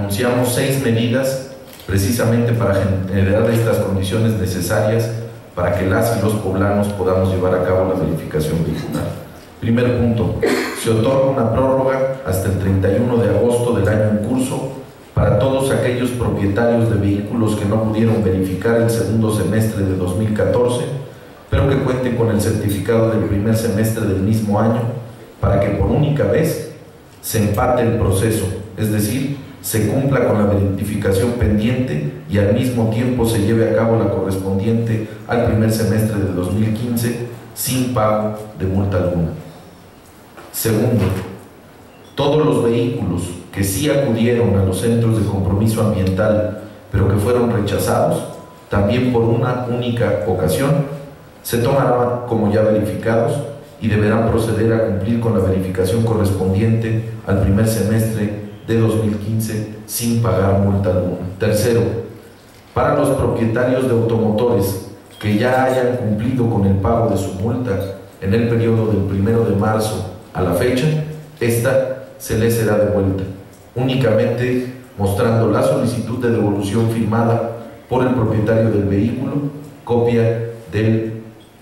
anunciamos 6 medidas precisamente para generar estas condiciones necesarias para que las y los poblanos podamos llevar a cabo la verificación vehicular. Primer punto, se otorga una prórroga hasta el 31 de agosto del año en curso para todos aquellos propietarios de vehículos que no pudieron verificar el segundo semestre de 2014, pero que cuenten con el certificado del primer semestre del mismo año, para que por única vez se empate el proceso, es decir, se cumpla con la verificación pendiente y al mismo tiempo se lleve a cabo la correspondiente al primer semestre de 2015 sin pago de multa alguna. Segundo, todos los vehículos que sí acudieron a los centros de compromiso ambiental, pero que fueron rechazados, también por una única ocasión, se tomarán como ya verificados y deberán proceder a cumplir con la verificación correspondiente al primer semestre de 2015 sin pagar multa alguna. Tercero, para los propietarios de automotores que ya hayan cumplido con el pago de su multa en el periodo del 1 de marzo a la fecha, esta se les será devuelta, únicamente mostrando la solicitud de devolución firmada por el propietario del vehículo, copia del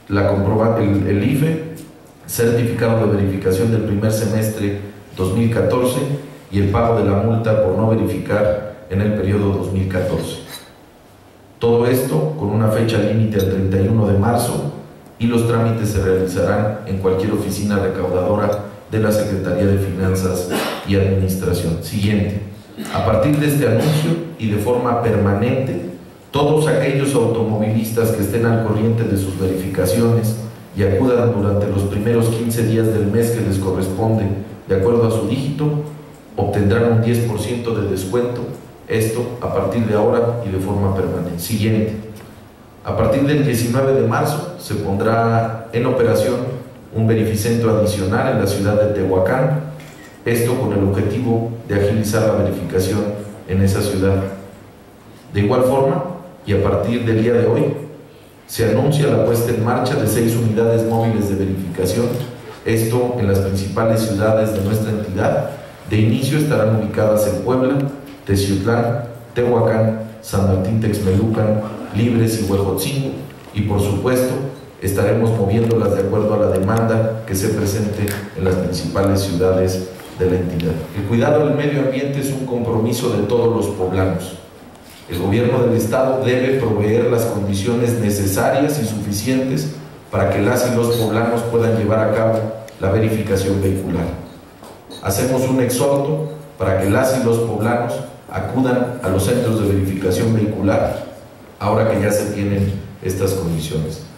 el IFE, certificado de verificación del primer semestre 2014 y el pago de la multa por no verificar en el periodo 2014. Todo esto con una fecha límite al 31 de marzo y los trámites se realizarán en cualquier oficina recaudadora de la Secretaría de Finanzas y Administración. Siguiente. A partir de este anuncio y de forma permanente, todos aquellos automovilistas que estén al corriente de sus verificaciones y acudan durante los primeros 15 días del mes que les corresponde de acuerdo a su dígito, obtendrán un 10% de descuento, esto a partir de ahora y de forma permanente. Siguiente. A partir del 19 de marzo se pondrá en operación un verificentro adicional en la ciudad de Tehuacán, esto con el objetivo de agilizar la verificación en esa ciudad. De igual forma, y a partir del día de hoy, se anuncia la puesta en marcha de 6 unidades móviles de verificación, esto en las principales ciudades de nuestra entidad. De inicio estarán ubicadas en Puebla, Teciutlán, Tehuacán, San Martín Texmelucan, Libres y Huejotzingo, y por supuesto estaremos moviéndolas de acuerdo a la demanda que se presente en las principales ciudades de la entidad. El cuidado del medio ambiente es un compromiso de todos los poblanos. El gobierno del estado debe proveer las condiciones necesarias y suficientes para que las y los poblanos puedan llevar a cabo la verificación vehicular. Hacemos un exhorto para que las y los poblanos acudan a los centros de verificación vehicular ahora que ya se tienen estas condiciones.